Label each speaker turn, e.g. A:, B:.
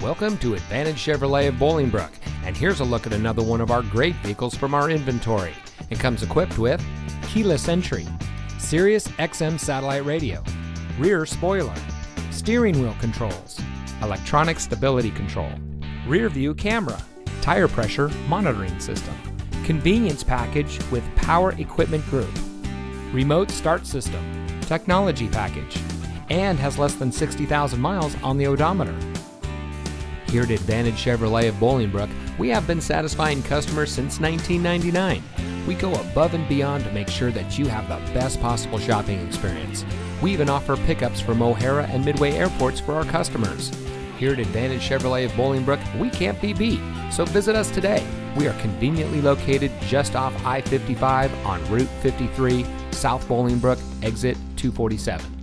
A: Welcome to Advantage Chevrolet of Bolingbrook, and here's a look at another one of our great vehicles from our inventory. It comes equipped with keyless entry, Sirius XM satellite radio, rear spoiler, steering wheel controls, electronic stability control, rear view camera, tire pressure monitoring system, convenience package with power equipment group, remote start system, technology package, and has less than 60,000 miles on the odometer. Here at Advantage Chevrolet of Bolingbrook, we have been satisfying customers since 1999. We go above and beyond to make sure that you have the best possible shopping experience. We even offer pickups from O'Hara and Midway airports for our customers. Here at Advantage Chevrolet of Bolingbrook, we can't be beat, so visit us today. We are conveniently located just off I-55 on Route 53, South Bolingbrook, exit 247.